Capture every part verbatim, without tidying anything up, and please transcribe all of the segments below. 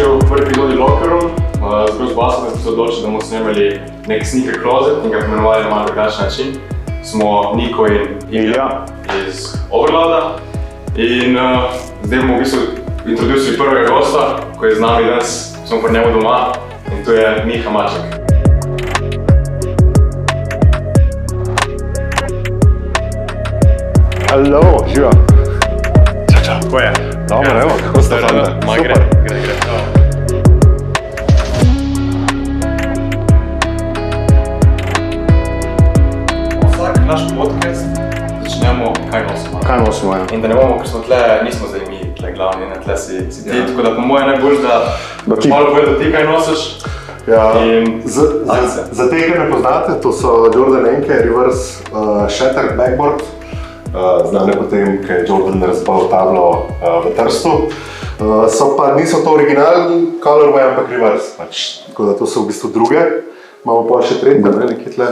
začel v prvi epizodi Locker Room. Z Ghostbusters smo se odločili, da bomo snemali nek sneaker closet in ga pomenovali na malo drugačen način. Smo Niko in Ilja iz Overloada in uh, zdaj bomo v bistvu introducili prvega gosta, ko je z nami danes, smo pri njemu doma in to je Miha Maček. Halo, živa. Čau, čau. Kako je? Dobro, evo, kako ste fanta? Maj, gre, gre, gre. Vsak naš podcast začnemo, kaj nosimo. Kaj nosimo, ja. In da ne bomo, ker smo tle, nismo zdaj mi tle glavni, ne, tle si, si ti, ja. Tako da po moje najbolj, da, da ti malo povedo ti, kaj nosiš. Ja, in za, za, za te, kaj ne poznate, to so Jordan Enke Reverse uh, Shattered Backboard. Uh, znane potem, ko je Jordan razbal tablo uh, v Trstu. Uh, so pa, niso to originalni colorway, ampak reverse. Pač, tako da to so v bistvu druge. Imamo pa še tretje, ne, nekje tle.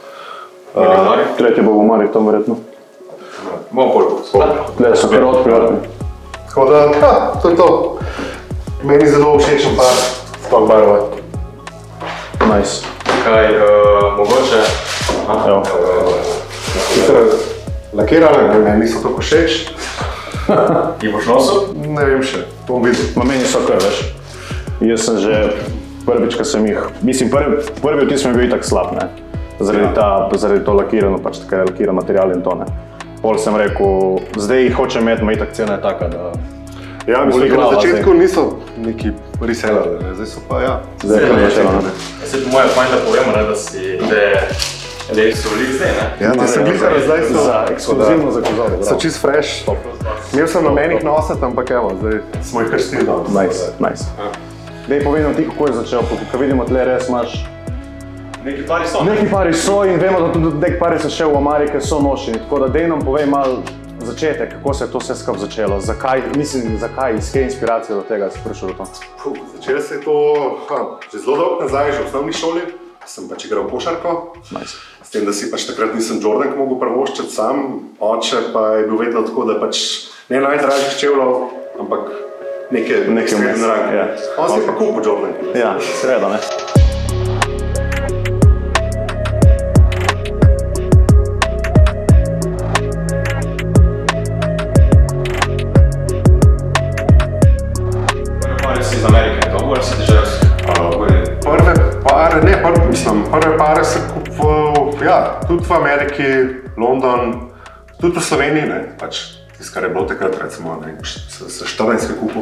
Uh, tretje bo v Omari, tam verjetno. Bomo pol bo. Tle so kar odprijatni. Tako da, ha, to je to. Meni zelo všečen par, sploh barve. Nice. Kaj, uh, mogoče? Aha, evo. Evo. Lakirane, ne, niso tako všeč. Ki boš nosil? Ne vem še, bom videl. Ma meni so kar, veš. Jaz sem že prvič, ko sem jih, mislim, prvi, prvi vtis mi je bil itak slab, ne. Zaradi, ta, zaradi to lakirano, pač tako je lakiran material in to, ne. Pol sem rekel, zdaj jih hočem imeti, ma itak cena je taka, da... Ja, mislim, na začetku zdaj niso neki reselleri, ne, zdaj so pa, ja. Zdaj je kar začelo, ne. Zdaj po moje fajn, da povemo, ne, da si te... Zdaj so bili zdaj, ne? Ja, te sem glikali, zdaj so... Za ekskluzivno za kozove, bravo. So čist fresh. Imel sem na menih noset, ampak evo, zdaj smo jih kar stili danes. Nice, nice. Dej povedi ti, kako je začel, ko vidimo tle res imaš... Neki pari so. Neki pari so in vemo, da tudi nek pari so še v Amerike so nošeni, tako da dej nam povej malo začetek, kako se je to vse skup začelo, zakaj, mislim, zakaj, iz kje inspiracije do tega si prišel do to? Puh, začelo se je to, ha, že zelo dolgo nazaj, že v osnovni šoli. Sem pač igral košarko, nice. S tem, da si pač takrat nisem Jordan mogel prvoščiti sam, oče pa je bil vedno tako, da pač ne najdražjih čevljev, ampak neke srednje range. Ja. On si okay. Pa kupil Jordan. Ja, seveda, ne. Prve pare si iz Amerike, to bolj si držal? Prve pare, ne, prve, mislim, prve pare sem kupoval, ja, tudi v Ameriki, London, tudi v Sloveniji, ne, pač tisto, kar je bilo takrat, recimo, ne, se štirinajst kupil.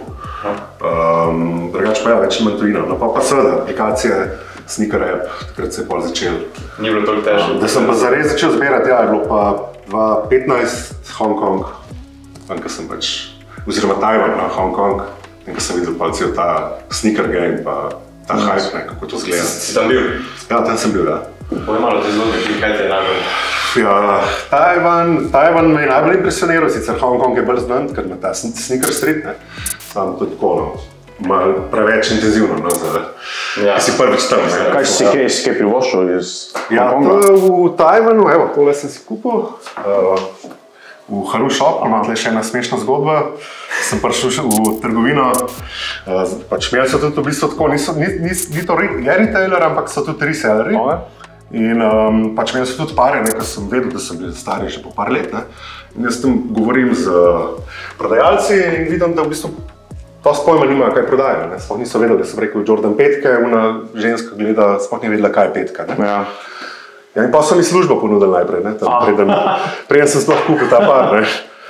Um, drugač pa ja, več imam tujino, no pa pa seveda, aplikacije, Sneaker App, takrat se je pol začel. Ni bilo toliko težko. Da sem pa zares začel zbirati, ja, je bilo pa dva petnajst Hong Kong, tam, ko sem pač, oziroma Tajvan, no, Hong Kong, in ko sem videl pa cel ta sneaker gang, pa ta hype, ne, kako to zgleda. Si tam bil? Ja, tam sem bil, ja. Povej malo te zgodbe, kaj te je najbolj? Ja, Tajvan, Tajvan me je najbolj impresioniral, sicer Hong Kong je bolj znan, ker ima ta sneaker street, ne. Sam tudi tako, no, malo preveč intenzivno, no, za, ja. Ki si prvič tam, ne. Kaj si kaj, si kaj privoščil iz ja, Hong Konga? Ja, v Tajvanu, evo, tole sem si kupil. Uh, v Haru Shop, ima tle še ena smešna zgodba. Sem prišel v trgovino, uh, pač imeli so tudi v bistvu tako, niso, ni, ni, ni to je retailer, ampak so tudi reselleri. Okay. In um, pač imeli so tudi pare, ne, ker sem vedel, da sem bil stari že po par let, ne. In jaz tam govorim z prodajalci in vidim, da v bistvu to spojma nimajo, kaj prodajajo, ne. Sploh niso vedeli, da sem rekel Jordan petke, una ženska gleda, sploh ni vedela, kaj je petka, ne. Ja. Ja, in pa so mi službo ponudili najprej, ne, tam preden, preden sem sploh kupil ta par, ne.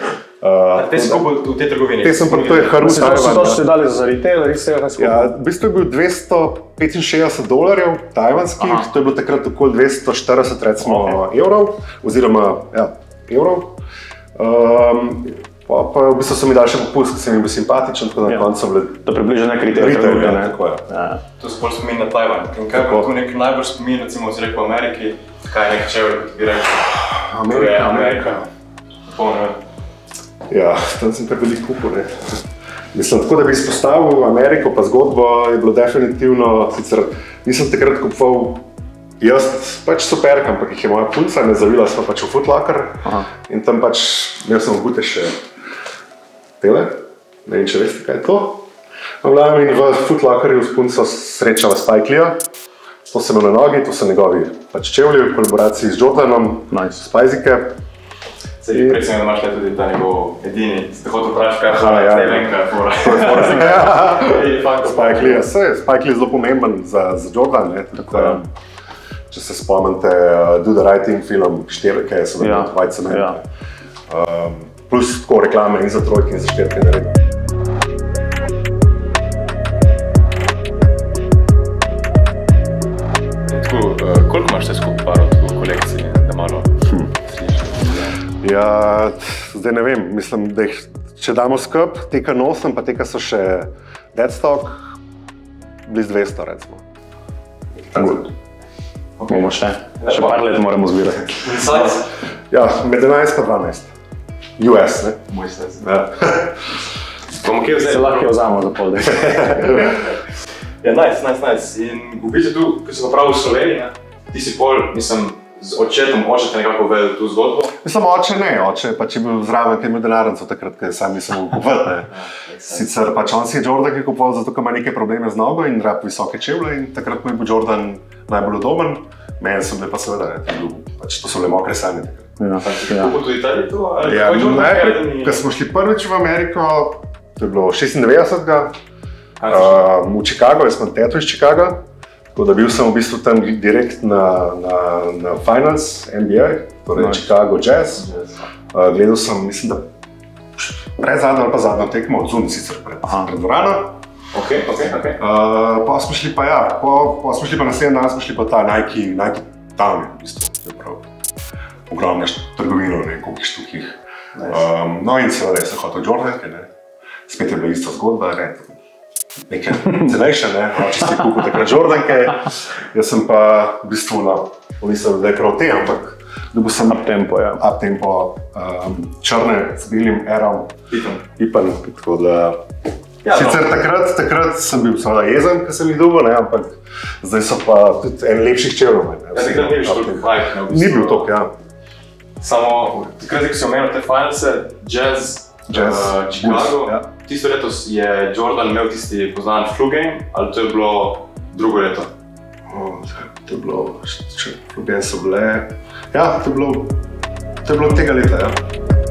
Uh, te si kupil v tej trgovini? Te sem pa, to je Haru Tajvan. To ste dali za retail, retail, kaj skupaj? Ja, v bistvu je bil dvesto petinšestdeset dolarjev tajvanskih, aha. To je bilo takrat okoli dvesto štirideset recimo okay. evrov, oziroma, ja, evrov. Um, pa, pa v bistvu so mi dali še popust, ker sem jim bil simpatičen, tako da na koncu so bili... To približa nek retail, retail, trgovine, ja, tako je. Ja. To spol spomin na Tajvan. In kaj pa tu nek najbolj spomin, recimo, si rekel v Ameriki, kaj je nek čevl, kot bi rekel? Amerika, Amerika. Polno, ja, tam sem kar veliko kupil, ne. Mislim, tako da bi izpostavil Ameriko pa zgodbo je bilo definitivno, sicer nisem takrat kupoval jaz pač superk, ampak jih je moja punca, ne zavila smo pač v Foot Locker. Aha. In tam pač imel sem v bute še tele, ne vem, če veste, kaj je to. V glavnem in v Foot Lockerju s punco srečava Spike Leeja. To so imel na nogi, to so njegovi pač čevlji v kolaboraciji z Jordanom, Nice. Spajzike. Sej, predvsem, da imaš tudi ta njegov edini, ste hotel vprašati, kaj Aha, je ja. ne vem, kaj je fora. Spike Lee, saj, Spike Lee je zelo pomemben za, za Jordan, ne, tako da, če se spomnite uh, Do the Right Thing film, štirke so Ja, yeah. White Cement, ja. um, plus tako reklame in za trojke in za štirke naredili. Tako, uh, koliko imaš vse skupaj parov v kolekciji, da malo hm. slišiš? Ja, zdaj ne vem, mislim, da jih, če damo skup, teka nosem, pa teka so še deadstock, bliz dvesto recimo. Okay. Bomo še, še par let moramo zbirati. Size? Ja, med enajst pa dvanajst. U S, ne? Moj size. Ja. Bomo kje Se vzeli? lahko jo vzamemo za pol dek. Ja, nice, nice, nice. In v bistvu tu, ko si napravil v Sloveniji, ne, ti si pol, mislim, z očetom očete nekako vedel tu zgodbo. Mislim, oče ne, oče pač je bil zraven, ker je imel denarnico takrat, ker sam nisem mogel kupiti. Sicer pač on si je Jordan ki kupoval, zato ker ima neke probleme z nogo in rab visoke čevlje in takrat mu je bil Jordan najbolj udoben. Meni so bile pa seveda, ne, to, bil, pač, to so bile mokre sanje. Ja, ja. Kupil tudi Italiji tu, ali Ja, kako je Jordan najprej, Academy? ko smo šli prvič v Ameriko, to je bilo šestindevetdesetega, Kaj si uh, v Chicago, jaz sem teto iz Chicaga, tako da bil sem v bistvu tam direkt na, na, na finals N B A, torej Nice. Chicago Jazz. Uh, gledal sem, mislim, da pred zadnjo ali pa zadnjo tekmo, odzunaj sicer pred, pred dvorano. Ok, ok, ok. Uh, pa smo šli pa ja, po, po smo šli pa naslednji dan, smo šli pa ta Nike, Nike Town, v bistvu, to je prav ogromna trgovina, ne vem koliko štukih. Um, no in seveda sem hotel Jordanke, ne, spet je bila ista zgodba, ne, nekaj cenejše, ne, oče si kupil takrat Jordanke, jaz sem pa v bistvu, no, nisem da je prav te, ampak dobil sem Uptempo, ja. Uptempo, um, črne z belim erom, Pitam. Pipan, tako da Ja, sicer no. takrat, takrat sem bil seveda jezen, ker sem jih dobil, ne, ampak zdaj so pa tudi en lepših čevljev. Ja, takrat ni bil toliko hype, ne, v bistvu. Ni bil toliko, ja. Samo, takrat, ko si omenil te finalse, Jazz, Jazz, uh, Chicago, Bulls, ja. tisto leto je Jordan imel tisti poznan flu game, ali to je bilo drugo leto? O, to je bilo, če ljubje so bile, ja, to je bilo, to je bilo tega leta, ja.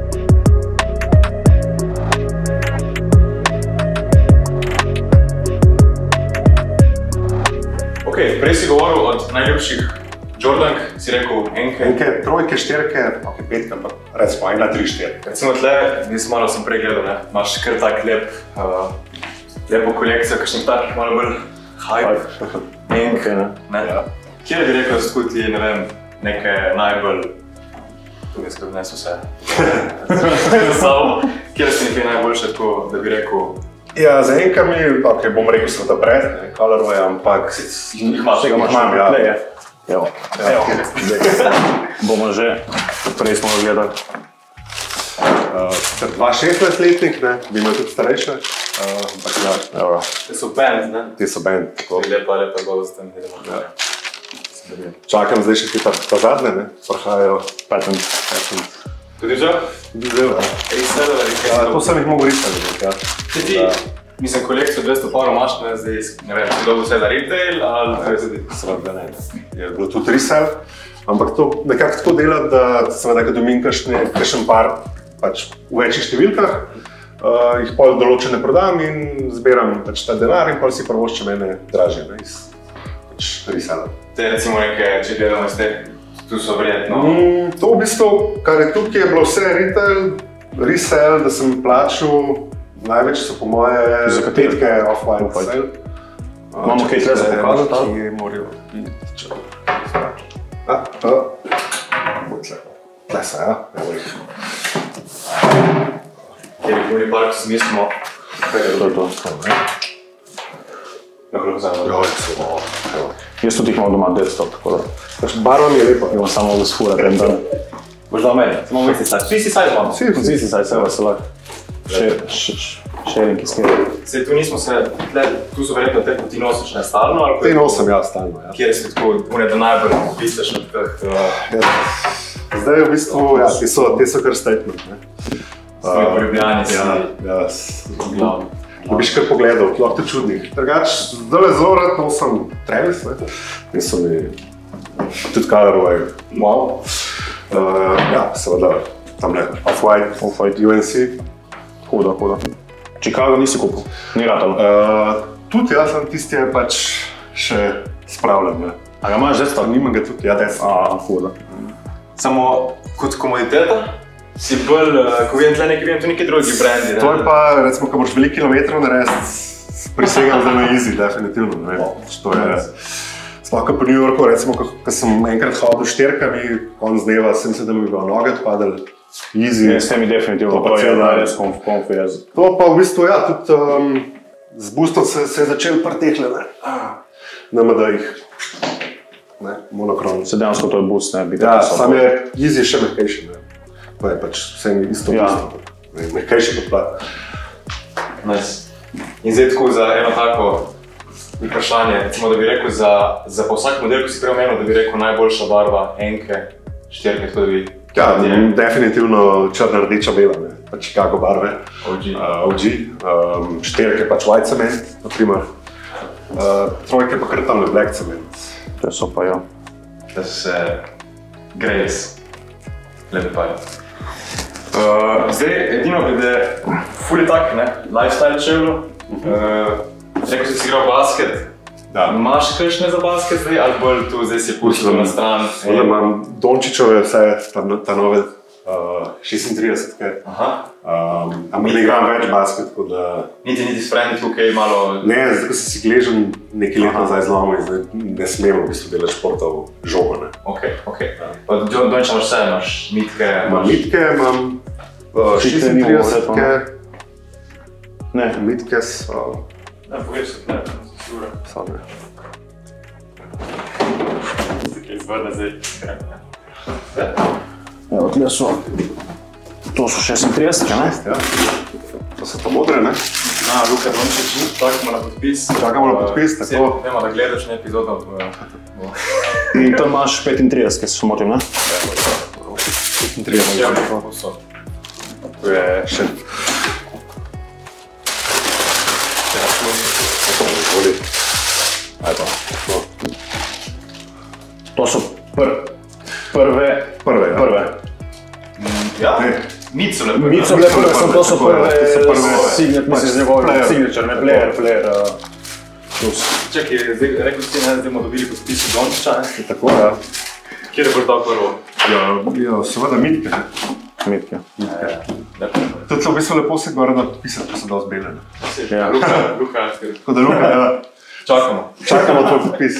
Ok, prej si govoril od najljubših Jordank, si rekel enke. Enke, trojke, štirke, ok, petke, pa recimo ena, tri, štiri. Recimo tle, nisem malo sem prej gledal, ne, imaš kar tak lep, uh, lepo kolekcijo, kakšnih takih malo bolj hype, enke, ne. ne. Ja. Kjer bi rekel, da so ti, ne vem, neke najbolj, tukaj skrb nesu vse, za sabo, kjer si nekaj najboljše, tako, da bi rekel, Ja, za enkami, ok, bom rekel seveda pred, ne, Colorway, ampak jih imaš, tega imaš imam, ja. tukaj, je. Evo, evo, zdaj bomo že, prej smo ga gledali. Uh, sicer dva šestnajstletnik, ne, bi imel tudi starejše, uh, ampak ja, Evo, te so band, ne? ti so band, tako. Lepa, lepa gola s tem, idemo. Ja. Čakam zdaj še ti ta, ta zadnje, ne, prahajajo patent. patent. Tudi že? Zdaj, ja. Ej, sedele, Ja, to sem jih mogel risati, ja. Če ti, mislim, kolekcijo dvesto parov imaš, ne, zdaj, ne vem, si dobil vse za retail, ali kaj se ti? Seveda ne, je bilo tudi resell, ampak to nekako tako dela, da seveda, ko dobim kakšen par pač v večjih številkah, uh, jih pol določene prodam in zbiram pač ta denar in pol si prvoščem ene dražje, ne, iz pač resella. Te recimo neke, če gledamo iz teh, tu so verjetno. Mm, to v bistvu, kar je tukaj, je bilo vse retail, resell, da sem plačal, največ so po moje petke off-white sale. Imamo kaj tle za pokazati, ali? Ki morajo biti, če... A, a, boj tle. Tle se, ja, evo jih. Kjer je prvi par, ko se zmislimo, kaj je To je to. lahko vzajemo. Joj, so, evo. Jaz tudi jih imam doma deadstock, tako da. Barva mi je lepa. Imam samo vzfurati en dan. Boš dal meni, samo misli size. Vsi si size imamo. Vsi, Zdi si saj sebe se lahko. Sharing iskeri. Sej tu nismo se, tle, tu so verjetno te, ko ti nosiš ne stalno, ali Te nosim, ja, stalno, ja. kjer si tako, une da najbolj pistaš od teh, uh, Ja. Zdaj v bistvu, ja, te so, te so kar statement, ne. svoji poljubljani si, Ja, ja, s- glavni. da biš kar pogledal, lahko te čudnih. Drugač, zdaj zelo rad nosim Travis, ne. Niso mi tudi Colorway, wow. Uh, ja, seveda, tamle Off-White, Off-White. U N C. Hudo, hudo. Chicago nisi kupil, ni ratalo. Uh, tudi jaz sem tisti je pač še spravljen, ne. A ga imaš desno? Nimam ga tudi, ja desno. A, hudo. Samo kot komoditeta si bolj, uh, ko vidim tle neki, vidim tu neki drugi brendi. To je pa, recimo, ko moraš veliko kilometrov narediti, prisegam zdaj na easy, definitivno, ne. To je, sploh po New Yorku, recimo, ko, ko sem enkrat hodil štirkami, konc dneva, sem se, da mi bi noge odpadali. Easy. Ne, s temi definitivno, to je res konfi jaz. To pa v bistvu, ja, tudi um, z boostom se, se je začel prtehle, ne. Nama da jih, ne, monokron. Se dejansko to je boost, ne, bi Ja, sam je easy še mehkejši, ne. Pa je pač vse isto Ja. boost. Mehkejši kot plat. Nice. In zdaj tako za eno tako vprašanje, recimo, da bi rekel za, za pa vsak model, ko si prej omenil, da bi rekel najboljša barva enke, štirke, tako da bi... Ja, definitivno črna, rdeča, bela, ne. Pa Chicago barve. O G. Uh, O G. Um, štirke pač white cement, na primer. Uh, trojke pa kar tamle black cement. To so pa, ja. Da so se Grace lepe pajo. Uh, zdaj, edino glede, ful je tak, ne, lifestyle čevlju. Uh, rekel si, si igral basket. Da. Imaš kakšne za basket zdaj, ali bolj tu zdaj si pustil na stran? Zdaj imam Dončićove vse, ta, ta nove uh, šestintridesetke. Aha. Um, ampak ne igram več basket, tako da... Niti, niti s frendi tukaj malo... Ne, zdaj ko sem si gležen nekaj let nazaj zlomil in zdaj ne smemo v bistvu delati športov žogo, ne. Ok, ok. Pa Dončića imaš vse, imaš mitke, Imam imaš... mitke, imam uh, Šitke ni bilo šestintridesetke, Ne. mitke so... Ne, pogledaj se, ne, sigurno. Same. Zdaj izvrne zdaj. Evo, tle so, to so šestintridesetke, ne? Ja. To so pa modre, ne? Na, Luka Dončić, čakamo na podpis. Čakamo na podpis, tako. Vsem, Vemo, da gledaš ne epizodo. In tam imaš petintridesetke, se motim, ne? šestintrideset. Ja, posod. To je še... Voli. Aj pa. No. To so pr prve, Prve, ja. prve. Ja, Ne. mit so lepe. Mit so bile prve, samo to so tako je, prve, to so prve, signet, pač mislim, z njegovim player. signature, ne, player, player, uh, plus. Čakaj, zdaj rekel si, ne, zdaj bomo dobili podpis od Dončića, ne? Tako, ja. Kjer je bolj to prvo? Ja, ja, seveda mitke. Mitke. Tudi v bistvu lepo se gora napisati, ko se da zbele. Ja. Luka, Luka, Tako da, Luka, ja, čakamo. čakamo tvoj podpis.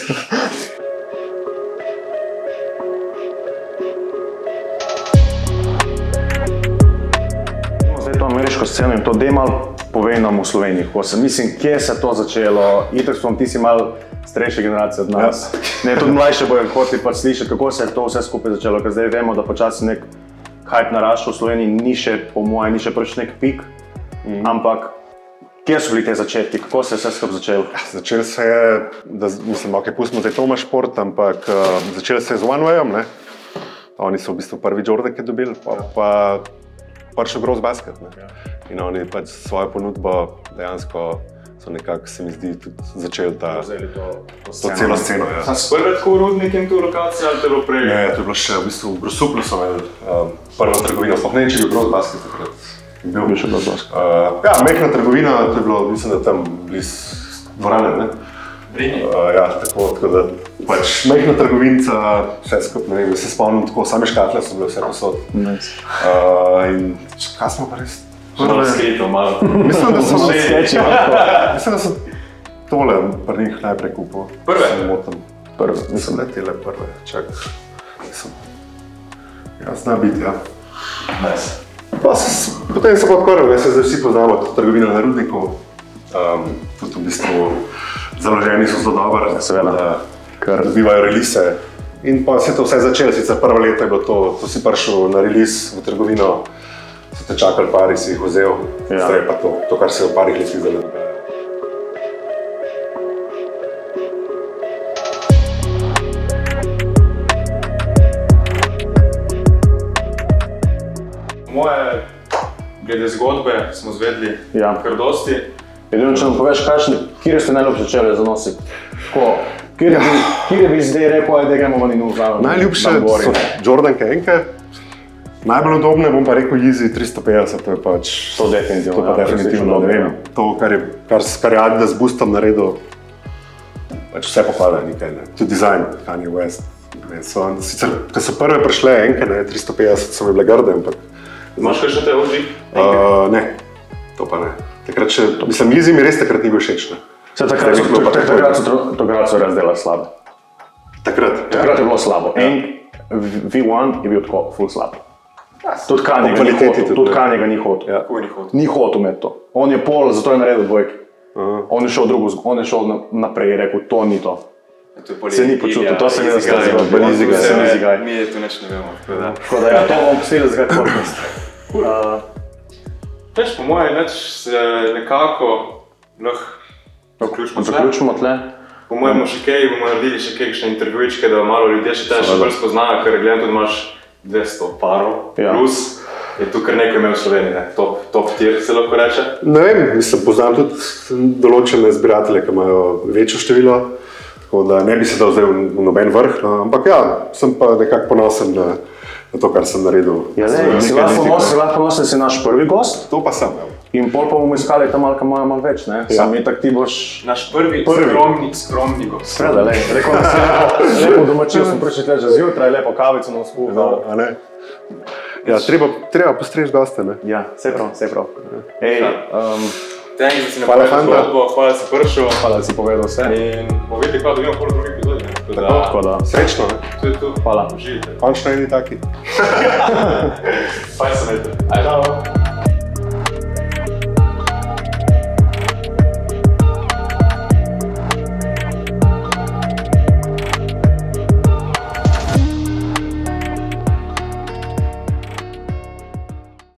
Zdaj to ameriško sceno in to dej malo povej nam v Sloveniji, ko se, mislim, kje se to začelo, itak spom, ti si malo starejša generacija od nas. Ne, tudi mlajše bojo hoteli pač slišati, kako se je to vse skupaj začelo, ker zdaj vemo, da počasi nek hype narašča v Sloveniji, ni še, po mojem, ni še prav nek pik, mm. ampak kje so bili te začetki, kako se je vse skupaj začelo? Začel se je, da, mislim, ok, pustimo zdaj Toma šport, ampak uh, začel se je z OneWayom, ne. Oni so v bistvu prvi Jordake dobili, pa, pa prišel Gross Basket, ne. In oni pač svojo ponudbo dejansko so nekako, se mi zdi, tudi začeli ta, to celo sceno. Ja. Sam si prvi tako v Rudnikem tu lokaciji ali te bilo prej? Ne, to je bilo še v bistvu v Grossuplu so imeli um, prvo trgovino, sploh ne, če je bil Gross Basket takrat. Bil Bil še Gross Basket. Uh, ja, mehna trgovina, to je bilo, mislim, da tam bliz dvorane, ne? Brini. Uh, ja, tako, tako da pač mehna trgovinca, vse skupaj, ne vem, se spomnim tako, same škatle so bile vse posod. Nice. Uh, in kaj smo pa res? Malo skrito, malo. Mislim, da so Sketchi, Mislim, da so tole pri njih najprej kupil. Prve? Se ne motim. prve, Mislim, mislim. da je tele prve. Čak. Mislim. Ja, zna biti, ja. Nice. Pa, s, potem so pa odkorili, se zdaj vsi poznamo to trgovino na Rudniku. Um, tudi v bistvu založeni so zelo dobro, Seveda. da Kar- dobivajo release. In pa se je to vse začelo, sicer prvo leto je bilo to, to si prišel na release v trgovino, so te čakali pari, si jih vzel, Ja. zdaj je pa to, to, kar se je v parih letih zdaj dogaja. Moje glede zgodbe smo zvedli Ja. kar dosti. Edino, če nam poveš, kakšne, kje ste najljubše čevlje za nositi? Ko, kje bi, kje bi zdaj rekel, ajde, gremo ven in vzamem? Najljubše so Jordan Kenke. Najbolj udobne bom pa rekel Yeezy tristo petdeset, to je pač... To definitivno, to pa ja, definitivno, ne vem. To, kar je, kar, kar je Adidas Boostom naredil, pač vse pohvale nekaj, ne. Tudi design, Kanye West. Ne, so, sicer, ko so prve prišle enke, ne, tristo petdeset so mi bile grde, ampak... Imaš kakšne te oži? Uh, ne, to pa ne. Takrat še, mislim, Yeezy mi res takrat ni bil všeč, ne. Se takrat so, to, takrat so, takrat so razdelali slabe. Takrat? Takrat je bilo slabo. En V jedan je bil tako full slab. Tudi Kanye ga ni hotel, tudi Kanye ga ni hotel. Ja. Kako ni hotel? Ni hotel imeti to. On je pol, zato je naredil dvojke. Uh-huh. On je šel drugo, on je šel naprej in rekel, to ni to. Se ni počutil, to se mi je zdelo, da ni zigaj, se ni zigaj. Mi je tu neč ne vemo, tako da. Tako da ja, to bomo poslili zgaj podcast. Veš, po moje neč se nekako lahko zaključimo tle. Zaključimo tle. Po mojem bomo še kaj, bomo naredili še kakšne intervjujčke, da malo ljudje še tebe še bolj spoznajo, ker gledam tudi imaš dvesto parov, ja. Plus je tu kar nekaj imel v Sloveniji, ne? Top, top tier se lahko reče. Ne vem, mislim, poznam tudi določene zbiratelje, ki imajo večjo število, tako da ne bi se dal zdaj v noben vrh, no, ampak ja, sem pa nekako ponosen na, na to, kar sem naredil. Ja, ne, si lahko ponosen, da si naš prvi gost. To pa sem, ja. In pol pa bomo iskali tam malka malo mal več, ne? Ja. Sam itak ti boš... Naš prvi, prvi. skromni, skromni gost. Spreda, lej, rekel, da si lepo, lepo domačil, sem prišli tle že zjutraj, lepo kavico nam skuhal. Ja, a ne? Ja, treba, treba postreči goste, ne? Ja, sej prav, sej prav. Ej, um, Thanks, da si napravil zgodbo, hvala, da si prišel. Hvala, da si povedal vse. In bomo videli, kaj dobimo pol drugi epizodi, ne? Tako, tako da. Srečno, ne? To je to. Hvala. Uživite. Končno eni taki. Fajn se imejte. Ajde.